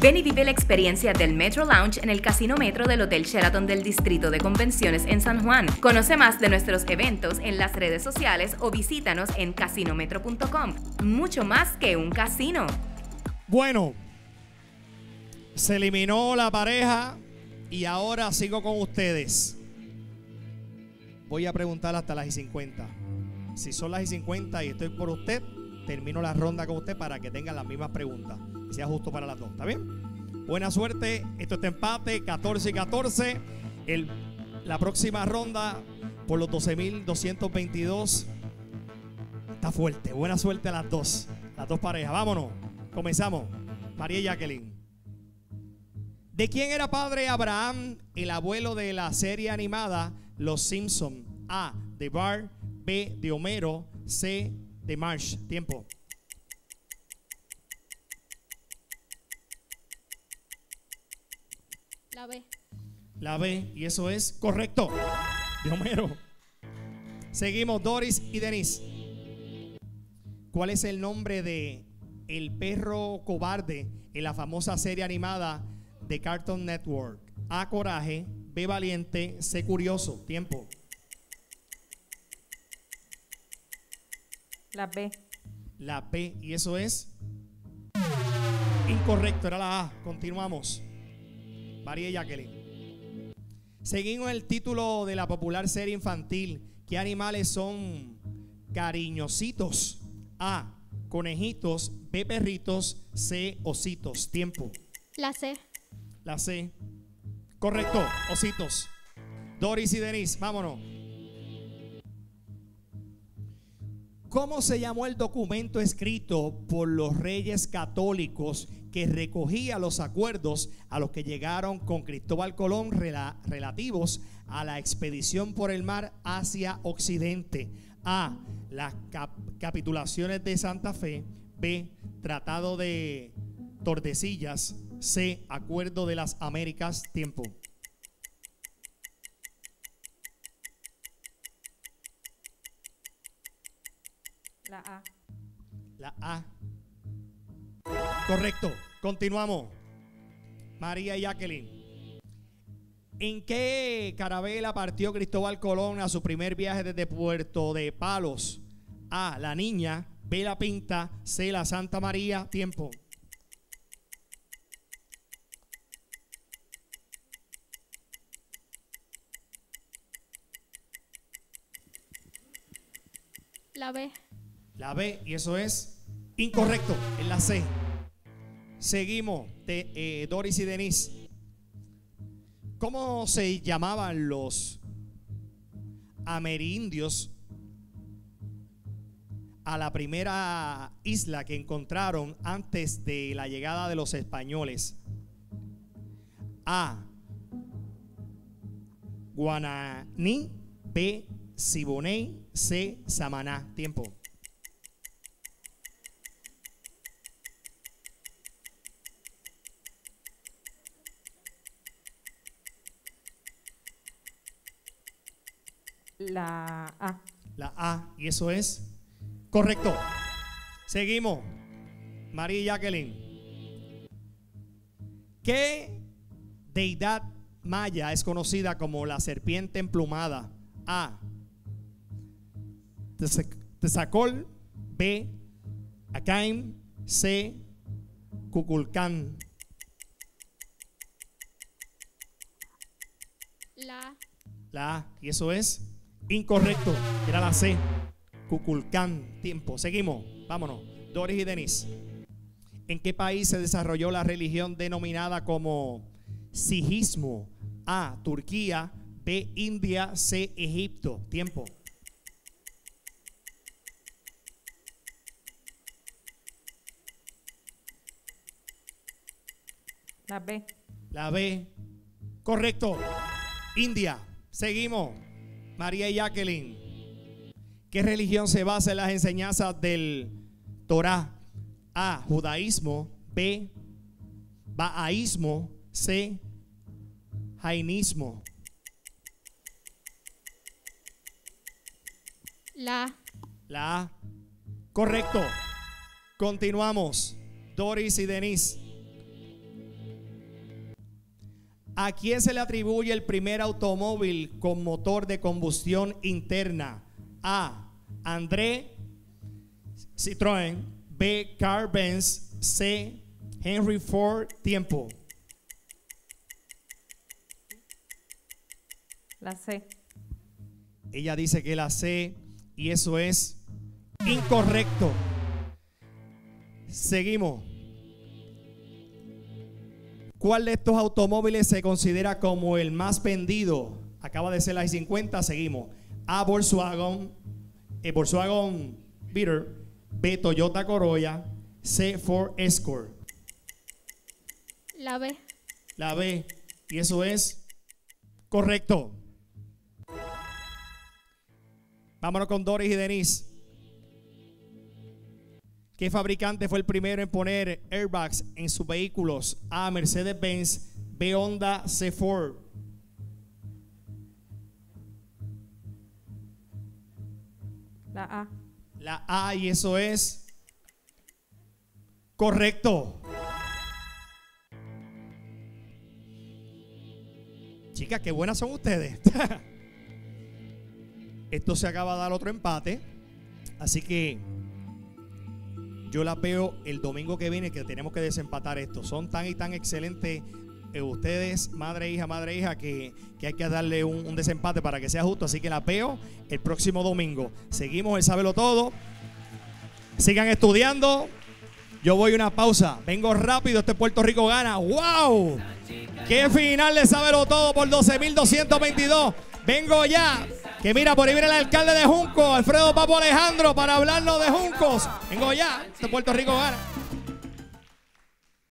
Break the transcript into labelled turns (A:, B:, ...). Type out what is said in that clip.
A: Ven y vive la experiencia del Metro Lounge en el Casino Metro del Hotel Sheraton del Distrito de Convenciones en San Juan. Conoce más de nuestros eventos en las redes sociales o visítanos en casinometro.com. Mucho más que un casino.
B: Bueno, se eliminó la pareja y ahora sigo con ustedes. Voy a preguntar hasta las 50. Si son las 50 y estoy por usted, termino la ronda con usted para que tengan las mismas preguntas y sea justo para las dos. ¿Está bien? Buena suerte. Esto está empate, 14 y 14. La próxima ronda por los 12,222 está fuerte. Buena suerte a las dos parejas. Vámonos. Comenzamos. María y Jacqueline. ¿De quién era padre Abraham, el abuelo de la serie animada Los Simpson? A, de Bart. B, de Homero. C, de Marsh. Tiempo.
C: La B.
B: La B, y eso es correcto. De Homero. Seguimos, Doris y Denise. ¿Cuál es el nombre de el perro cobarde en la famosa serie animada de Cartoon Network? A, Coraje. B, Valiente. C, Curioso. Tiempo.
D: La B.
B: La B, y eso es incorrecto, era la A. Continuamos. María y Jacqueline. Seguimos el título de la popular serie infantil. ¿Qué animales son cariñositos? A, conejitos. B, perritos. C, ositos. Tiempo.
C: La C.
B: La C. Correcto, ositos. Doris y Denise, vámonos. ¿Cómo se llamó el documento escrito por los reyes católicos que recogía los acuerdos a los que llegaron con Cristóbal Colón relativos a la expedición por el mar hacia Occidente? A, las capitulaciones de Santa Fe. B, Tratado de Tordesillas. C, Acuerdo de las Américas. Tiempo.
D: La A.
B: La A. Correcto. Continuamos. María y Jacqueline. ¿En qué carabela partió Cristóbal Colón a su primer viaje desde Puerto de Palos? A, la Niña. B, la Pinta. C, la Santa María. Tiempo.
C: La B.
B: La B, y eso es incorrecto, es la C. Seguimos, Doris y Denise. ¿Cómo se llamaban los amerindios a la primera isla que encontraron antes de la llegada de los españoles? A, Guananí. B, Siboney. C, Samaná. Tiempo.
D: La A.
B: La A, y eso es correcto. Seguimos. María y Jacqueline. ¿Qué deidad maya es conocida como la serpiente emplumada? A, Tezcatl. B, Acaim. C, Kukulcán. La A, y eso es incorrecto, era la C, Kukulcán. Tiempo. Seguimos, vámonos. Doris y Denise. ¿En qué país se desarrolló la religión denominada como sijismo? A, Turquía. B, India. C, Egipto. Tiempo.
D: La B.
B: La B. Correcto. India. Seguimos. María y Jacqueline. ¿Qué religión se basa en las enseñanzas del Torá? A, judaísmo. B, bahaísmo. C, jainismo.
C: La
B: A. Correcto. Continuamos. Doris y Denise. ¿A quién se le atribuye el primer automóvil con motor de combustión interna? A. André Citroën. B. Carl Benz. C. Henry Ford. Tiempo.
D: La C.
B: Ella dice que la C y eso es incorrecto. Seguimos. ¿Cuál de estos automóviles se considera como el más vendido? Acaba de ser la I-50, seguimos. A. Volkswagen, Volkswagen Beetle. B. Toyota Corolla. C. Ford Escort.
C: La B.
B: La B, y eso es correcto. Vámonos con Doris y Denise. ¿Qué fabricante fue el primero en poner airbags en sus vehículos? A. Mercedes-Benz. B. Honda. C. Ford.
D: La A.
B: La A, y eso es correcto. Chicas, qué buenas son ustedes. Esto se acaba de dar otro empate. Así que yo la veo el domingo que viene, que tenemos que desempatar esto. Son tan y tan excelentes ustedes, madre e hija, que hay que darle un desempate para que sea justo. Así que la veo el próximo domingo. Seguimos el Sábelo Todo. Sigan estudiando. Yo voy a una pausa. Vengo rápido. Este Puerto Rico gana. ¡Wow! ¡Qué final de Sábelo Todo por 12,222! Vengo ya. Que mira, por ahí viene el alcalde de Junco, Alfredo Papo Alejandro, para hablarnos de Juncos. Vengo ya. Este Puerto Rico gana.